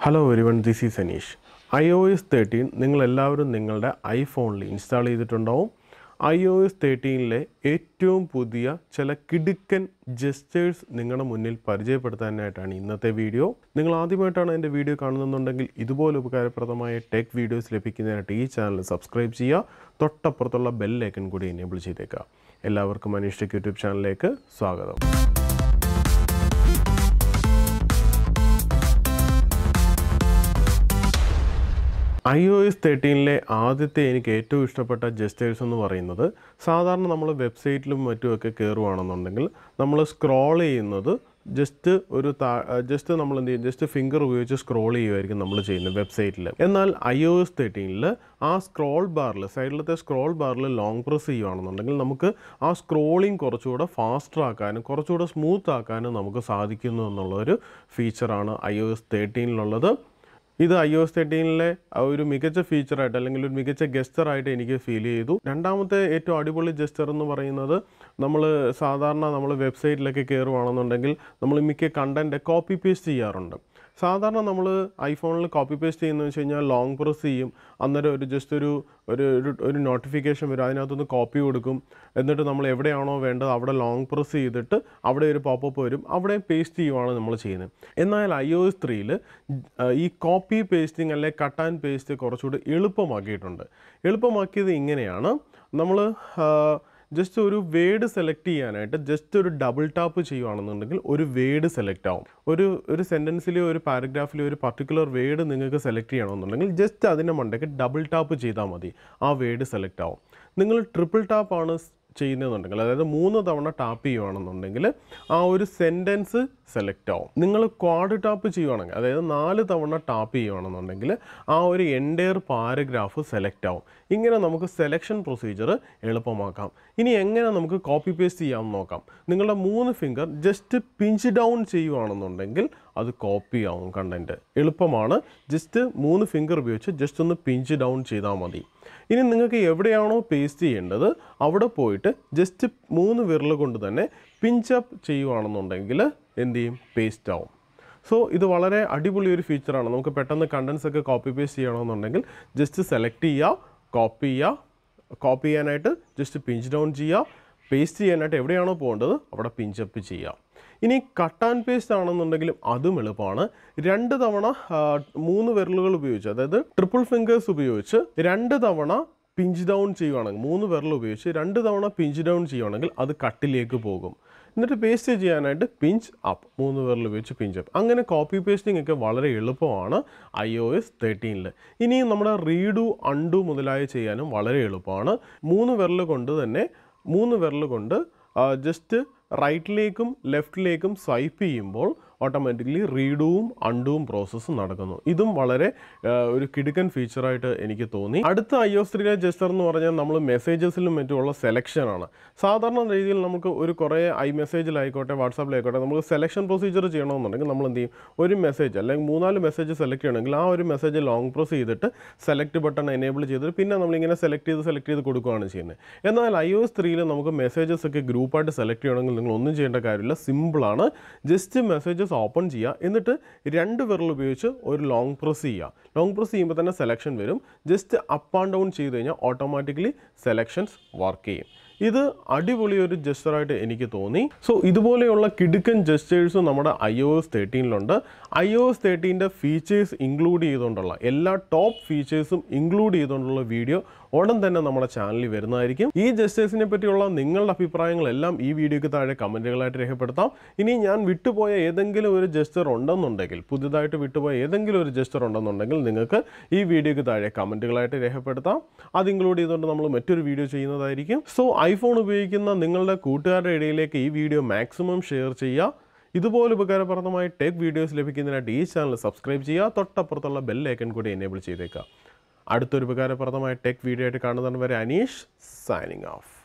Hello everyone, this is Anish. iOS 13 നിങ്ങളെല്ലാവരും നിങ്ങളുടെ ഐഫോണിൽ install ചെയ്തിട്ടുണ്ടാവും. iOS 13ലെ ഏറ്റവും പുതിയ ചില കിടുക്കൻ ജെസ്റ്റേഴ്സ് നിങ്ങളുടെ മുന്നിൽ പരിചയപ്പെടുത്താനായിട്ടാണ് ഇന്നത്തെ വീഡിയോ. നിങ്ങൾ ആദ്യമായിട്ടാണ് എൻ്റെ വീഡിയോ കാണുന്നുണ്ടെങ്കിൽ ഇതുപോലെ ഉപകാരപ്രദമായ ടെക് വീഡിയോസ് ലഭിക്കുന്നതിനായിട്ട് ഈ ചാനൽ സബ്സ്ക്രൈബ് ചെയ്യുക. തൊട്ടപ്പുറത്തുള്ള ബെൽ ഐക്കൺ കൂടി എനേബിൾ ചെയ്തേക്കുക. എല്ലാവർക്കും അനീഷ് ടെക് യൂട്യൂബ് ചാനലിലേക്ക് സ്വാഗതം. iOS 13ലെ ആദ്യത്തെ എനിക്ക് ഏറ്റവും ഇഷ്ടപ്പെട്ട ജെസ്റ്റേഴ്സ് എന്ന് പറയുന്നത് സാധാരണ നമ്മൾ വെബ്സൈറ്റിലും മറ്റുമൊക്കെ കയറുകയാണെന്നുണ്ടെങ്കിൽ നമ്മൾ സ്ക്രോൾ ചെയ്യുന്നത് ജസ്റ്റ് നമ്മൾ എന്ത് ചെയ്യും, ജസ്റ്റ് ഫിംഗർ ഉപയോഗിച്ച് സ്ക്രോൾ ചെയ്യുമായിരിക്കും നമ്മൾ ചെയ്യുന്നത് വെബ്സൈറ്റിൽ. എന്നാൽ iOS 13ൽ ആ സ്ക്രോൾ ബാറിൽ സൈഡിലത്തെ സ്ക്രോൾ ബാറിൽ ലോങ് പ്രസ് ചെയ്യുകയാണെന്നുണ്ടെങ്കിൽ നമുക്ക് ആ സ്ക്രോളിങ് കുറച്ചുകൂടെ ഫാസ്റ്റർ ആക്കാനും കുറച്ചുകൂടെ സ്മൂത്ത് ആക്കാനും നമുക്ക് സാധിക്കുന്നു എന്നുള്ളൊരു ഫീച്ചറാണ് iOS 13ലുള്ളത്. ഇത് iOS 13ലെ ഒരു മികച്ച ഫീച്ചറായിട്ട് അല്ലെങ്കിൽ ഒരു മികച്ച ഗെസ്റ്ററായിട്ട് എനിക്ക് ഫീൽ ചെയ്തു. രണ്ടാമത്തെ ഏറ്റവും അടിപൊളി ജെസ്റ്റർ എന്ന് പറയുന്നത് സാധാരണ നമ്മൾ വെബ്സൈറ്റിലൊക്കെ കയറുകയാണെന്നുണ്ടെങ്കിൽ നമ്മൾ മിക്ക കണ്ടൻറ്റ് കോപ്പി പേസ്റ്റ് ചെയ്യാറുണ്ട്. സാധാരണ നമ്മൾ ഐഫോണിൽ കോപ്പി പേസ്റ്റ് ചെയ്യുന്നത് വെച്ച് കഴിഞ്ഞാൽ ലോങ് പ്രസ് ചെയ്യും, അന്നേരം ജസ്റ്റ് ഒരു നോട്ടിഫിക്കേഷൻ വരും, അതിനകത്തൊന്ന് കോപ്പി കൊടുക്കും, എന്നിട്ട് നമ്മൾ എവിടെയാണോ വേണ്ടത് അവിടെ ലോങ് പ്രസ് ചെയ്തിട്ട് അവിടെ ഒരു പോപ്പപ്പ് വരും, അവിടെ പേസ്റ്റ് ചെയ്യുവാണ് നമ്മൾ ചെയ്യുന്നത്. എന്നാൽ iOS 3ൽ ഈ കോപ്പി പേസ്റ്റിംഗ് അല്ലെങ്കിൽ കട്ട് ആൻഡ് പേസ്റ്റ് കുറച്ചുകൂടി എളുപ്പമാക്കിയിട്ടുണ്ട്. എളുപ്പമാക്കിയത് ഇങ്ങനെയാണ്, നമ്മൾ ജസ്റ്റ് ഒരു വേർഡ് സെലക്ട് ചെയ്യാനായിട്ട് ജസ്റ്റ് ഒരു ഡബിൾ ടാപ്പ് ചെയ്യുകയാണെന്നുണ്ടെങ്കിൽ ഒരു വേർഡ് സെലക്ട് ആവും. ഒരു സെൻറ്റൻസിലെയോ ഒരു പാരഗ്രാഫിലെയോ ഒരു പർട്ടിക്കുലർ വേർഡ് നിങ്ങൾക്ക് സെലക്ട് ചെയ്യണമെന്നുണ്ടെങ്കിൽ ജസ്റ്റ് അതിൻ്റെ മണ്ടയ്ക്ക് ഡബിൾ ടാപ്പ് ചെയ്താൽ മതി, ആ വേർഡ് സെലക്ട് ആവും. നിങ്ങൾ ട്രിപ്പിൾ ടാപ്പാണ് ചെയ്യുന്നതെന്നുണ്ടെങ്കിൽ, അതായത് 3 തവണ ടാപ്പ് ചെയ്യുകയാണെന്നുണ്ടെങ്കിൽ ആ ഒരു സെൻറ്റൻസ് സെലക്ട് ആവും. നിങ്ങൾ ക്വാഡ് ടാപ്പ് ചെയ്യുകയാണെങ്കിൽ, അതായത് 4 തവണ ടാപ്പ് ചെയ്യുകയാണെന്നുണ്ടെങ്കിൽ ആ ഒരു എൻറ്റയർ പാരഗ്രാഫ് സെലക്ട് ആവും. ഇങ്ങനെ നമുക്ക് സെലക്ഷൻ പ്രൊസീജിയർ എളുപ്പമാക്കാം. ഇനി എങ്ങനെ നമുക്ക് കോപ്പി പേസ്റ്റ് ചെയ്യാമെന്ന് നോക്കാം. നിങ്ങളുടെ 3 ഫിംഗർ ജസ്റ്റ് പിഞ്ച് ഡൗൺ ചെയ്യുകയാണെന്നുണ്ടെങ്കിൽ അത് കോപ്പി ആവും കണ്ടൻറ്റ്. എളുപ്പമാണ്, ജസ്റ്റ് 3 ഫിംഗർ ഉപയോഗിച്ച് ജസ്റ്റ് ഒന്ന് പിഞ്ച് ഡൗൺ ചെയ്താൽ മതി. ഇനി നിങ്ങൾക്ക് എവിടെയാണോ പേസ്റ്റ് ചെയ്യേണ്ടത് അവിടെ പോയിട്ട് ജസ്റ്റ് 3 വിരൽ കൊണ്ട് തന്നെ പിഞ്ചപ്പ് ചെയ്യുകയാണെന്നുണ്ടെങ്കിൽ എന്ത് ചെയ്യും, പേസ്റ്റ് ആവും. സോ ഇത് വളരെ അടിപൊളി ഒരു ഫീച്ചറാണ്. നമുക്ക് പെട്ടെന്ന് കണ്ടൻസ് ഒക്കെ കോപ്പി പേസ്റ്റ് ചെയ്യണമെന്നുണ്ടെങ്കിൽ ജസ്റ്റ് സെലക്ട് ചെയ്യുക, കോപ്പി ചെയ്യാനായിട്ട് ജസ്റ്റ് പിഞ്ച് ഡൗൺ ചെയ്യുക, പേസ്റ്റ് ചെയ്യാനായിട്ട് എവിടെയാണോ പോകേണ്ടത് അവിടെ പിഞ്ചപ്പ് ചെയ്യുക. ഇനി കട്ട് ആൻഡ് പേസ്റ്റ് ആണെന്നുണ്ടെങ്കിലും അതും എളുപ്പമാണ്. 2 തവണ 3 വിരലുകൾ ഉപയോഗിച്ച്, അതായത് ട്രിപ്പിൾ ഫിംഗേഴ്സ് ഉപയോഗിച്ച് 2 തവണ പിഞ്ച് ഡൗൺ ചെയ്യുകയാണെങ്കിൽ, 3 വിരൽ ഉപയോഗിച്ച് 2 തവണ പിഞ്ച് ഡൗൺ ചെയ്യുകയാണെങ്കിൽ അത് കട്ടിലേക്ക് പോകും. എന്നിട്ട് പേസ്റ്റ് ചെയ്യാനായിട്ട് പിഞ്ച് അപ്പ്, 3 വിരൽ ഉപയോഗിച്ച് പിഞ്ച് അപ്പ്. അങ്ങനെ കോപ്പി പേസ്റ്റിംഗ് ഒക്കെ വളരെ എളുപ്പമാണ് iOS 13ൽ. ഇനി നമ്മുടെ റീഡു, അൺഡു മുതലായ ചെയ്യാനും വളരെ എളുപ്പമാണ്. 3 വിരൽ കൊണ്ട് ജസ്റ്റ് റൈറ്റിലേക്കും ലെഫ്റ്റിലേക്കും സ്വൈപ്പ് ചെയ്യുമ്പോൾ ഓട്ടോമാറ്റിക്കലി റീഡുവും അൺഡുവും പ്രോസസ്സ് നടക്കുന്നു. ഇതും വളരെ ഒരു കിടുക്കൻ ഫീച്ചറായിട്ട് എനിക്ക് തോന്നി. അടുത്ത iOS 3ലെ ജെസ്റ്റർ എന്ന് പറഞ്ഞാൽ നമ്മൾ മെസ്സേജസിലും മറ്റുമുള്ള സെലക്ഷനാണ്. സാധാരണ രീതിയിൽ നമുക്ക് ഒരു കുറേ മെസ്സേജിലായിക്കോട്ടെ വാട്സാപ്പിലായിക്കോട്ടെ നമുക്ക് സെലക്ഷൻ പ്രൊസീജിയർ ചെയ്യണമെന്നുണ്ടെങ്കിൽ നമ്മൾ എന്ത് ചെയ്യും, ഒരു മെസ്സേജ് അല്ലെങ്കിൽ 3-4 മെസ്സേജ് സെലക്ട് ചെയ്യണമെങ്കിൽ ആ ഒരു മെസ്സേജ് ലോങ് പ്രസ് ചെയ്തിട്ട് സെലക്ട് ബട്ടൺ എനേബിൾ ചെയ്തിട്ട് പിന്നെ നമ്മളിങ്ങനെ സെലക്ട് ചെയ്ത് കൊടുക്കുകയാണ് ചെയ്യുന്നത്. എന്നാൽ iOS 3ൽ നമുക്ക് മെസ്സേജസ് ഒക്കെ ഗ്രൂപ്പായിട്ട് സെലക്ട് ചെയ്യണമെങ്കിൽ നിങ്ങൾ ഒന്നും ചെയ്യേണ്ട കാര്യമില്ല, സിമ്പിളാണ്. ജസ്റ്റ് മെസ്സേജസ് ഓപ്പൺ ചെയ്യുക, എന്നിട്ട് 2 വിരൽ ഉപയോഗിച്ച് ഒരു ലോങ് പ്രസ് ചെയ്യുക. ലോങ് പ്രസ് ചെയ്യുമ്പോൾ തന്നെ സെലക്ഷൻ വരും. ജസ്റ്റ് അപ്പ് ആൻഡ് ഡൗൺ ചെയ്ത് കഴിഞ്ഞാൽ ഓട്ടോമാറ്റിക്കലി സെലക്ഷൻസ് വർക്ക് ചെയ്യും. ഇത് അടിപൊളി ഒരു ജെസ്റ്ററായിട്ട് എനിക്ക് തോന്നി. സോ ഇതുപോലെയുള്ള കിടുക്കൻ ജെസ്റ്റേഴ്സും നമ്മുടെ iOS 13ലുണ്ട്. iOS 13ൻ്റെ ഫീച്ചേഴ്സ് ഇൻക്ലൂഡ് ചെയ്തുകൊണ്ടുള്ള എല്ലാ ടോപ്പ് ഫീച്ചേഴ്സും ഇൻക്ലൂഡ് ചെയ്തുകൊണ്ടുള്ള വീഡിയോ ഉടൻ തന്നെ നമ്മുടെ ചാനലിൽ വരുന്നതായിരിക്കും. ഈ ജെസ്റ്റേഴ്സിനെ പറ്റിയുള്ള നിങ്ങളുടെ അഭിപ്രായങ്ങളെല്ലാം ഈ വീഡിയോയ്ക്ക് താഴെ കമൻറ്റുകളായിട്ട് രേഖപ്പെടുത്താം. ഇനി ഞാൻ വിട്ടുപോയ ഏതെങ്കിലും ഒരു ജെസ്റ്റർ ഉണ്ടെന്നുണ്ടെങ്കിൽ, പുതുതായിട്ട് വിട്ടുപോയ ഏതെങ്കിലും ഒരു ജെസ്റ്റർ ഉണ്ടെന്നുണ്ടെങ്കിൽ നിങ്ങൾക്ക് ഈ വീഡിയോയ്ക്ക് താഴെ കമൻറ്റുകളായിട്ട് രേഖപ്പെടുത്താം. അത് ഇൻക്ലൂഡ് ചെയ്തുകൊണ്ട് നമ്മൾ മറ്റൊരു വീഡിയോ ചെയ്യുന്നതായിരിക്കും. സോ ഐഫോൺ ഉപയോഗിക്കുന്ന നിങ്ങളുടെ കൂട്ടുകാരുടെ ഇടയിലേക്ക് ഈ വീഡിയോ മാക്സിമം ഷെയർ ചെയ്യുക. ഇതുപോലെ ഉപകാരപ്രദമായ ടെക് വീഡിയോസ് ലഭിക്കുന്നതിനായിട്ട് ഈ ചാനൽ സബ്സ്ക്രൈബ് ചെയ്യുക. തൊട്ടപ്പുറത്തുള്ള ബെൽ ഐക്കൺ കൂടി എനേബിൾ ചെയ്തേക്കുക. അടുത്തൊരു ഉപകാരപ്രദമായ ടെക് വീഡിയോ ആയിട്ട് കാണുന്നവരെ അനീഷ് സൈനിങ് ഓഫ്.